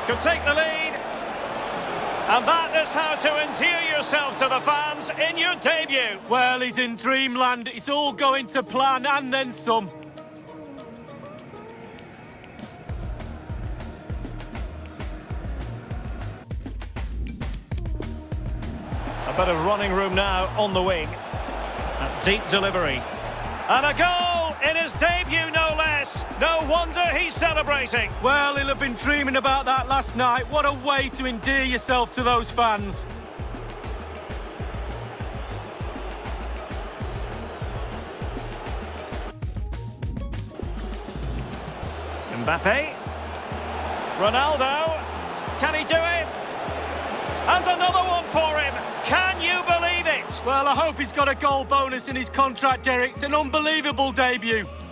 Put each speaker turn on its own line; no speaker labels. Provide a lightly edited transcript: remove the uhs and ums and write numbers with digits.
Could take the lead. And that is how to endear yourself to the fans in your debut.
Well, he's in dreamland. It's all going to plan and then some.
A bit of running room now on the wing. A deep delivery. And a goal in his debut, no less. No wonder he's celebrating.
Well, he'll have been dreaming about that last night. What a way to endear yourself to those fans.
Mbappe. Ronaldo. Can he do it? And another one for him. Can you believe it?
Well, I hope he's got a goal bonus in his contract, Derek. It's an unbelievable debut.